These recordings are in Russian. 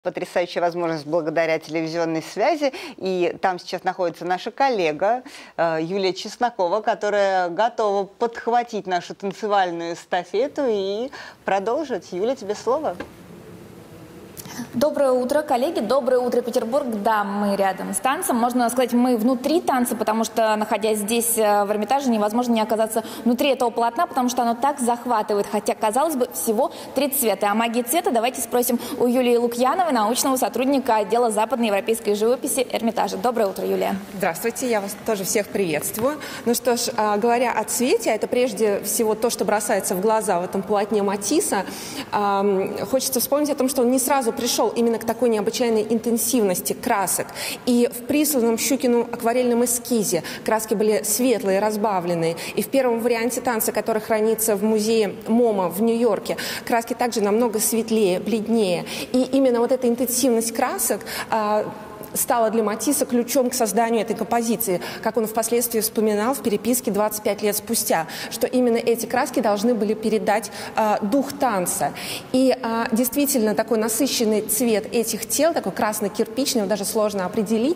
Потрясающая возможность благодаря телевизионной связи. И там сейчас находится наша коллега Юлия Чеснокова, которая готова подхватить нашу танцевальную эстафету и продолжить. Юля, тебе слово. Доброе утро, коллеги. Доброе утро, Петербург. Да, мы рядом с танцем. Можно сказать, мы внутри танца, потому что, находясь здесь, в Эрмитаже, невозможно не оказаться внутри этого полотна, потому что оно так захватывает. Хотя, казалось бы, всего 3 цвета. О магии цвета давайте спросим у Юлии Лукьяновой, научного сотрудника отдела западноевропейской живописи Эрмитажа. Доброе утро, Юлия. Здравствуйте, я вас тоже всех приветствую. Ну что ж, говоря о цвете, это прежде всего то, что бросается в глаза в этом полотне Матисса. Хочется вспомнить о том, что он не сразу пришел именно к такой необычайной интенсивности красок. И в присланном Щукину акварельном эскизе краски были светлые, разбавленные. И в первом варианте танца, который хранится в музее МоМА в Нью-Йорке, краски также намного светлее, бледнее. И именно вот эта интенсивность красок стала для Матисса ключом к созданию этой композиции, как он впоследствии вспоминал в переписке 25 лет спустя, что именно эти краски должны были передать дух танца. И действительно такой насыщенный цвет этих тел, такой красно-кирпичный, его даже сложно определить,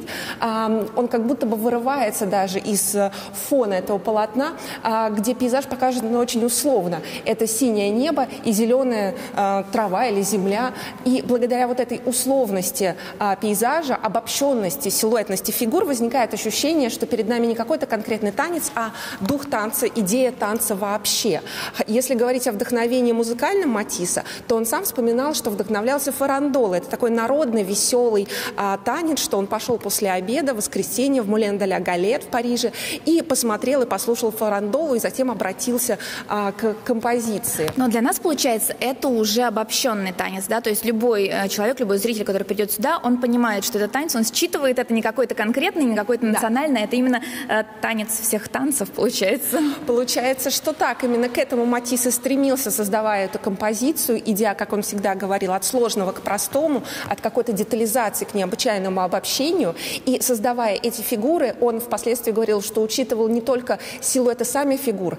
он как будто бы вырывается даже из фона этого полотна, где пейзаж покажет очень условно. Это синее небо и зеленая трава или земля. И благодаря вот этой условности пейзажа, обобщенности, силуэтности фигур возникает ощущение, что перед нами не какой-то конкретный танец, а дух танца, идея танца вообще. Если говорить о вдохновении музыкальном Матисса, то он сам вспоминал, что вдохновлялся фарандолой. Это такой народный, веселый танец, что он пошел после обеда в воскресенье в Мулен-де-ля-Галет в Париже и посмотрел и послушал фарандолу, и затем обратился к композиции. Но для нас, получается, это уже обобщенный танец, да? То есть любой человек, любой зритель, который придет сюда, он понимает, что это танец, он считывает это не какой-то конкретный, не какой-то национальный, это именно танец всех танцев, получается. Получается, что так. Именно к этому Матисс и стремился, создавая эту композицию, идя, как он всегда говорил, от сложного к простому, от какой-то детализации к необычайному обобщению. И создавая эти фигуры, он впоследствии говорил, что учитывал не только силуэты самих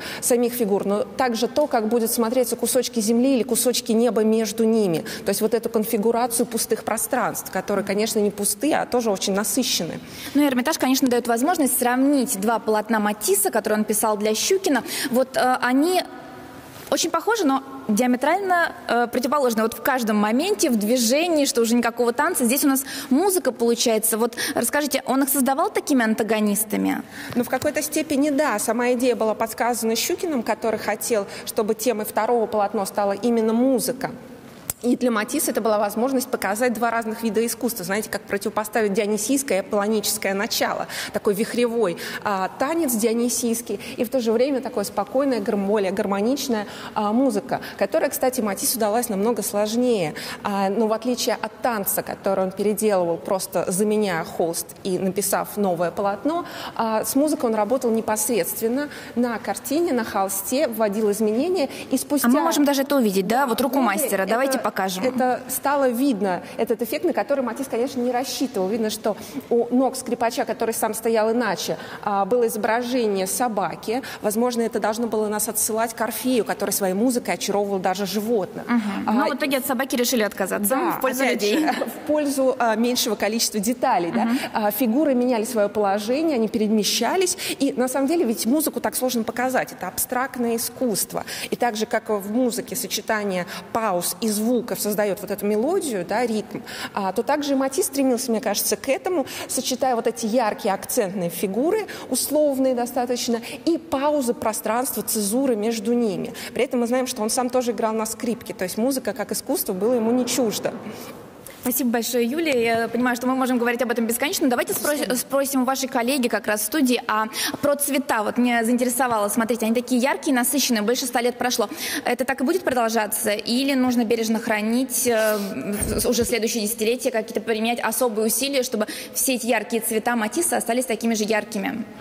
фигур, но также то, как будет смотреться кусочки земли или кусочки неба между ними. То есть вот эту конфигурацию пустых пространств, которые, конечно, не пустые, а тоже очень насыщенные. Ну и Эрмитаж, конечно, дает возможность сравнить два полотна Матисса, которые он писал для Щукина. Вот они очень похожи, но диаметрально противоположны. Вот в каждом моменте, в движении, что уже никакого танца. Здесь у нас музыка получается. Вот расскажите, он их создавал такими антагонистами? Ну, в какой-то степени да. Сама идея была подсказана Щукиным, который хотел, чтобы темой второго полотна стала именно музыка. И для Матисса это была возможность показать два разных вида искусства. Знаете, как противопоставить дионисийское и аполлоническое начало. Такой вихревой танец дионисийский и в то же время такое спокойная, более гармоничная музыка, которая, кстати, Матиссу удалась намного сложнее. Но в отличие от танца, который он переделывал, просто заменяя холст и написав новое полотно, с музыкой он работал непосредственно на картине, на холсте, вводил изменения. И спустя... А мы можем даже это увидеть, да? Вот руку мастера. Давайте покажем. Это стало видно, этот эффект, на который Матисс, конечно, не рассчитывал. Видно, что у ног скрипача, который сам стоял иначе, было изображение собаки. Возможно, это должно было нас отсылать к Орфею, который своей музыкой очаровывал даже животных. Но в итоге от собаки решили отказаться, да, в пользу людей. В пользу меньшего количества деталей. Да? Фигуры меняли свое положение, они перемещались. И на самом деле ведь музыку так сложно показать. Это абстрактное искусство. И так же, как в музыке сочетание пауз и звуков создает вот эту мелодию, да, ритм, то также и Матисс стремился, мне кажется, к этому, сочетая вот эти яркие акцентные фигуры, условные достаточно, и паузы, пространства, цезуры между ними. При этом мы знаем, что он сам тоже играл на скрипке, то есть музыка как искусство было ему не чуждо. Спасибо большое, Юлия. Я понимаю, что мы можем говорить об этом бесконечно. Давайте спросим у вашей коллеги как раз в студии про цвета. Вот меня заинтересовало. Смотрите, они такие яркие, насыщенные, больше 100 лет прошло. Это так и будет продолжаться? Или нужно бережно хранить уже следующие десятилетия, какие-то применять особые усилия, чтобы все эти яркие цвета Матисса остались такими же яркими?